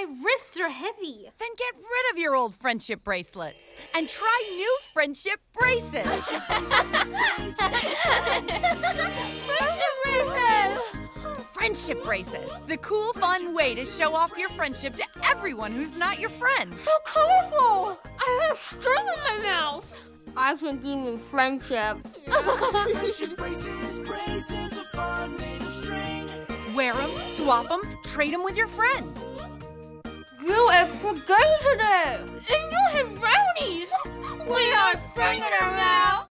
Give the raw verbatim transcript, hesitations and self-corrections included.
wrists are heavy. Then get rid of your old friendship bracelets and try new friendship braces. Friendship braces! Friendship braces, the cool, fun way to show off your friendship to everyone who's not your friend. So colorful! I have string in my mouth. I can give you friendship. Friendship braces, braces are fun, made of string. Wear them, swap them, trade them with your friends. You ate spaghetti today! And you had brownies! We are stringing our mouth!